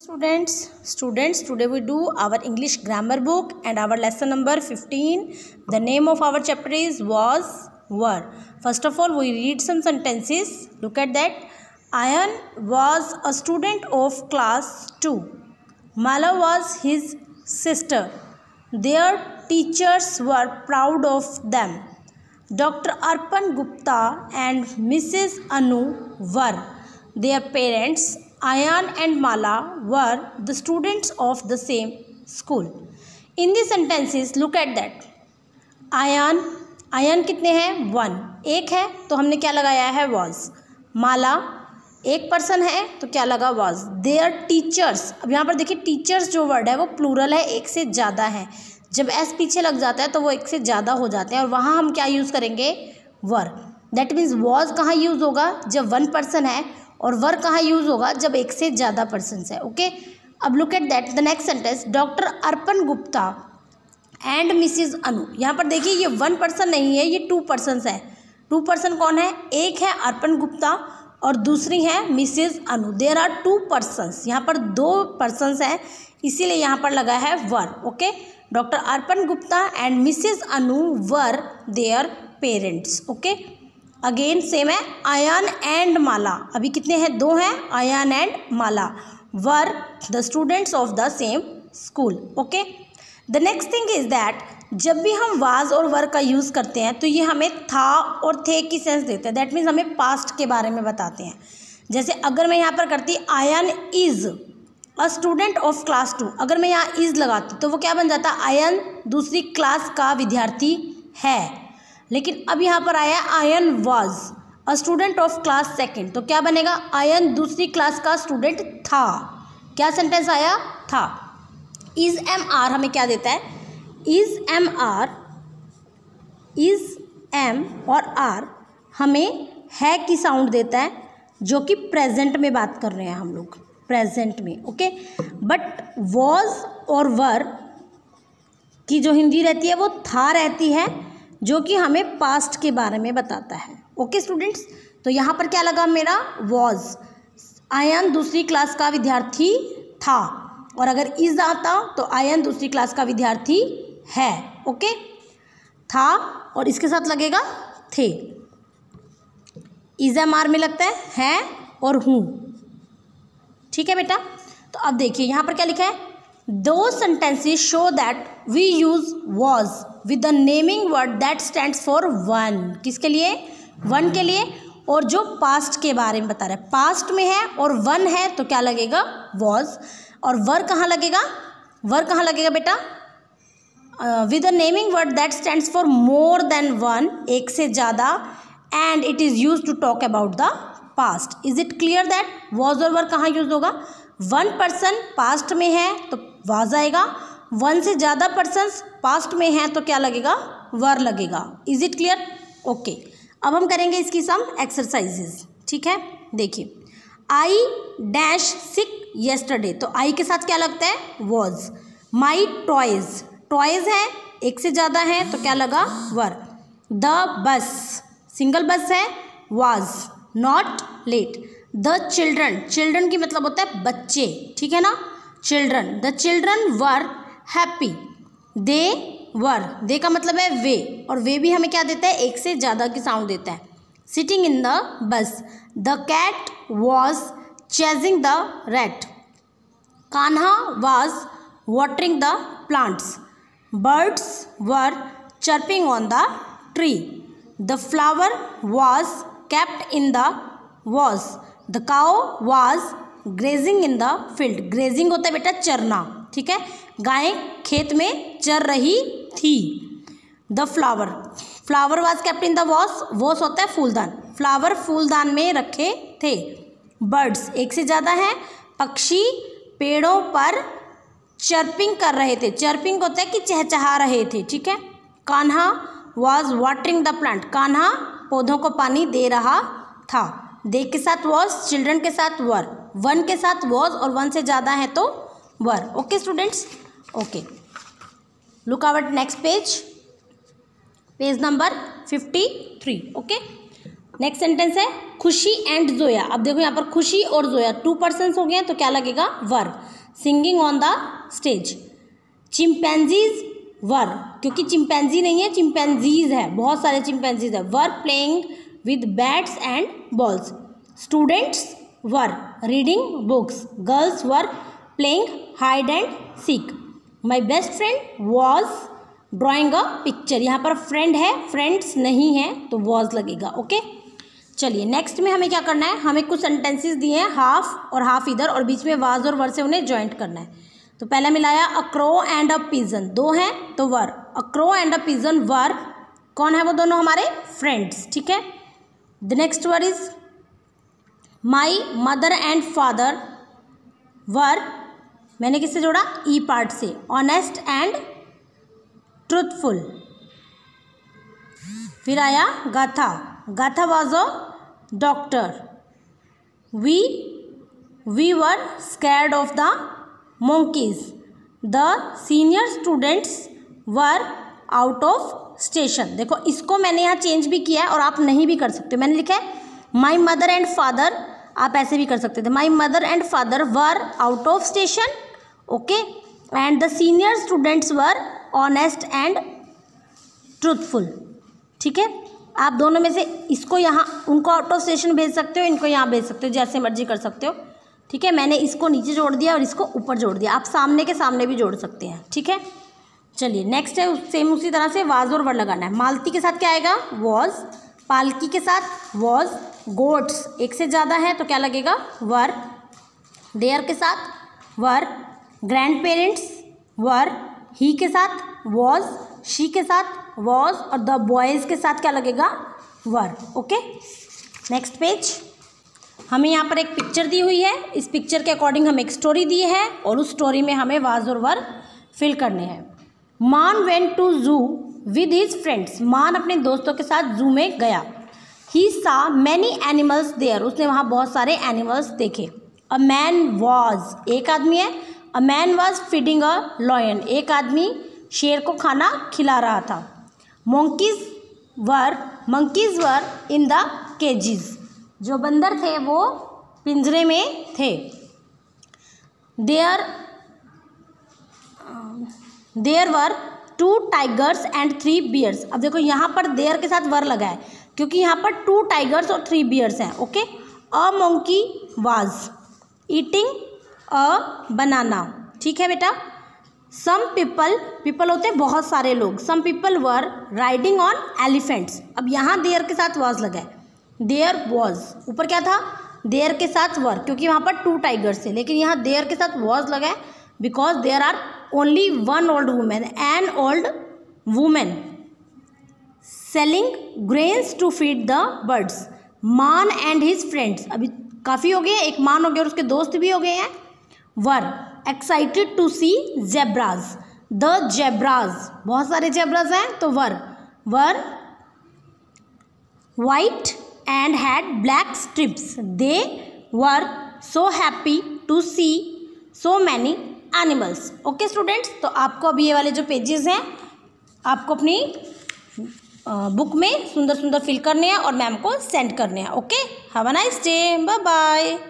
Students, today we do our English grammar book and our lesson number 15. The name of our chapter is was, were. First of all, we read some sentences. Look at that. Ayan was a student of class 2. Mala was his sister. Their teachers were proud of them. Dr. Arpan Gupta and Mrs. Anu were. Their parents, Ayan and Mala, were the students of the same school. In these sentences, look at that. Ayan कितने हैं? 1. एक है तो हमने क्या लगाया है? Was. माला एक पर्सन है तो क्या लगा? Was. Their teachers. अब यहाँ पर देखिए टीचर्स जो वर्ड है वो प्लूरल है, एक से ज़्यादा है. जब एस पीछे लग जाता है तो वो एक से ज़्यादा हो जाते हैं और वहाँ हम क्या यूज़ करेंगे? वर. दैट मीन्स वॉज कहाँ यूज़ होगा? जब 1 पर्सन है. और वर कहाँ यूज़ होगा? जब एक से ज़्यादा पर्सन्स है. ओके, अब look at that the next sentence. Doctor Arpan Gupta and Mrs Anu. यहाँ पर देखिए ये 1 पर्सन नहीं है, ये 2 पर्सन्स है. 2 पर्सन कौन है? एक है अर्पन गुप्ता और दूसरी है Mrs Anu. There are 2 persons. यहाँ पर 2 पर्सन्स हैं, इसीलिए यहाँ पर लगा है were. Okay, doctor Arpan Gupta and Mrs Anu were there parents. Okay, again same है. आयान एंड माला, अभी कितने हैं? 2 हैं. Ayaan and Mala were the students of the same school. Okay, the next thing is that जब भी हम वाज और वर का यूज़ करते हैं तो ये हमें था और थे की सेंस देते हैं. दैट मीन्स हमें पास्ट के बारे में बताते हैं. जैसे अगर मैं यहाँ पर करती Ayaan is a student of class 2, अगर मैं यहाँ इज़ लगाती तो वो क्या बन जाता? आयन दूसरी क्लास का विद्यार्थी है. लेकिन अब यहाँ पर आया Ayan was a student of class 2, तो क्या बनेगा? आयन दूसरी क्लास का स्टूडेंट था. क्या सेंटेंस आया? था. इज एम आर हमें क्या देता है? इज एम और आर हमें है की साउंड देता है, जो कि प्रेजेंट में बात कर रहे हैं हम लोग, प्रेजेंट में. ओके, बट वॉज और वर की जो हिंदी रहती है वो था रहती है, जो कि हमें पास्ट के बारे में बताता है. ओके स्टूडेंट्स, तो यहाँ पर क्या लगा मेरा? वॉज. आयन दूसरी क्लास का विद्यार्थी था, और अगर इज आता तो आयन दूसरी क्लास का विद्यार्थी है. ओके, था और इसके साथ लगेगा थे. इज एम आर में लगता है और हूँ. ठीक है बेटा, तो अब देखिए यहाँ पर क्या लिखा है? दो sentences show that we use was with the naming word that stands for 1. किसके लिए? 1 के लिए. और जो पास्ट के बारे में बता रहा है, पास्ट में है और 1 है तो क्या लगेगा? वॉज. और वर कहाँ लगेगा? वर कहाँ लगेगा बेटा? With the naming word that stands for more than 1, एक से ज़्यादा, and it is use to talk about the past. Is it clear that was और वर कहाँ यूज होगा? 1 पर्सन पास्ट में है तो वाज आएगा. 1 से ज़्यादा पर्सन्स पास्ट में हैं तो क्या लगेगा? वर लगेगा. Is it clear? ओके, अब हम करेंगे इसकी सम एक्सरसाइजेज. ठीक है, देखिए. आई डैश सिक येस्टरडे, तो आई के साथ क्या लगता है? वॉज. माई टॉयज, टॉयज है एक से ज़्यादा है तो क्या लगा? वर. द बस, सिंगल बस है, was. Not late. The children, children की मतलब होता है बच्चे, ठीक है ना? Children. The children were happy. They were, they का मतलब है वे, और वे भी हमें क्या देता है? एक से ज़्यादा की साउंड देता है. Sitting in the bus. The cat was chasing the rat. Kanha was watering the plants. Birds were chirping on the tree. The flower was kept in the vase. The cow was grazing in the field. Grazing होता है बेटा चरना, ठीक है? गाय खेत में चर रही थी. The flower, flower was kept in the vase. Vase होता है फूलदान. फ्लावर फूलदान में रखे थे. बर्ड्स एक से ज़्यादा है. पक्षी पेड़ों पर चर्पिंग कर रहे थे. चर्पिंग होता है कि चहचहा रहे थे, ठीक है? Kanha was watering the plant. Kanha पौधों को पानी दे रहा था. दे के साथ वॉज, चिल्ड्रन के साथ वर, 1 के साथ वॉज और 1 से ज़्यादा है तो were. Okay students, okay. Look our next page, page number 53. Okay, next sentence है खुशी एंड जोया. अब देखो यहाँ पर खुशी और जोया 2 पर्सन्स हो गए हैं तो क्या लगेगा? Were. Singing on the stage. Chimpanzees were, क्योंकि चिंपैंजी नहीं है चिंपैंजीज है, बहुत सारे चिंपैंजीज है, were playing with bats and balls. Students were reading books, girls were playing hide and seek. My best friend was drawing a picture, यहाँ पर friend है, फ्रेंड्स नहीं है तो वॉज लगेगा। ओके, चलिए नेक्स्ट में हमें क्या करना है, हमें कुछ सेंटेंसेस दिए हैं हाफ और हाफ इधर, और बीच में वाज और वर से उन्हें ज्वाइंट करना है। तो पहला मिलाया a crow and a pigeon, दो हैं तो were, a crow and a pigeon were, कौन है वो दोनों हमारे फ्रेंड्स, ठीक है। The next word is my mother and father were, मैंने किससे जोड़ा, ई पार्ट से, ऑनेस्ट एंड ट्रूथफुल। फिर आया Gatha, Gatha was a doctor. We were scared of the monkeys, the senior students were out of station। देखो इसको मैंने यहाँ चेंज भी किया है और आप नहीं भी कर सकते, मैंने लिखा है माई मदर एंड फादर, आप ऐसे भी कर सकते थे, my mother and father were out of station, okay, and the senior students were honest and truthful, ठीक है। आप दोनों में से इसको यहाँ, उनको आउट ऑफ स्टेशन भेज सकते हो, इनको यहाँ भेज सकते हो, जैसे मर्जी कर सकते हो, ठीक है। मैंने इसको नीचे जोड़ दिया और इसको ऊपर जोड़ दिया, आप सामने के सामने भी जोड़ सकते हैं, ठीक है। चलिए नेक्स्ट है सेम उसी तरह से वाज और वर लगाना है। मालती के साथ क्या आएगा, वॉज, पालकी के साथ वॉज, गोट्स एक से ज़्यादा है तो क्या लगेगा, वर, देयर के साथ वर, ग्रैंड पेरेंट्स वर, ही के साथ वॉज, शी के साथ वॉज, और द बॉयज़ के साथ क्या लगेगा, वर। Okay, next page. हमें यहाँ पर एक पिक्चर दी हुई है, इस पिक्चर के अकॉर्डिंग हमें एक स्टोरी दी है और उस स्टोरी में हमें वाज और वर फिल करने हैं। Maan went to zoo with his friends, Maan अपने दोस्तों के साथ जू में गया। ही सा मैनी एनिमल्स देयर, उसने वहाँ बहुत सारे एनिमल्स देखे। अ मैन वॉज, एक आदमी है, a man was feeding a lion, एक आदमी शेर को खाना खिला रहा था। Monkeys were in the cages, जो बंदर थे वो पिंजरे में थे। There were 2 tigers and 3 bears. अब देखो यहाँ पर देयर के साथ वर लगा है क्योंकि यहाँ पर 2 टाइगर्स और 3 बियर्स हैं। Okay, a monkey was eating a banana, ठीक है बेटा। सम पीपल होते हैं बहुत सारे लोग, some people were riding on elephants. अब यहाँ देयर के साथ वाज लगा है, देयर वॉज, ऊपर क्या था, देयर के साथ वर, क्योंकि वहाँ पर 2 टाइगर्स थे, लेकिन यहाँ देयर के साथ वॉज लगा है because there are only 1 old women, an old women selling grains to feed the birds. Maan and his friends, अभी काफ़ी हो गए, एक मान हो गया और उसके दोस्त भी हो गए हैं। Were excited to see zebras, the zebras, बहुत सारे जेब्राज हैं तो were white and had black strips. They were so happy to see so many animals. Okay students, तो आपको अभी ये वाले जो पेजेस हैं आपको अपनी बुक में सुंदर सुंदर फिल करने हैं और मैम को सेंड करने हैं। Okay, have a nice day, bye bye.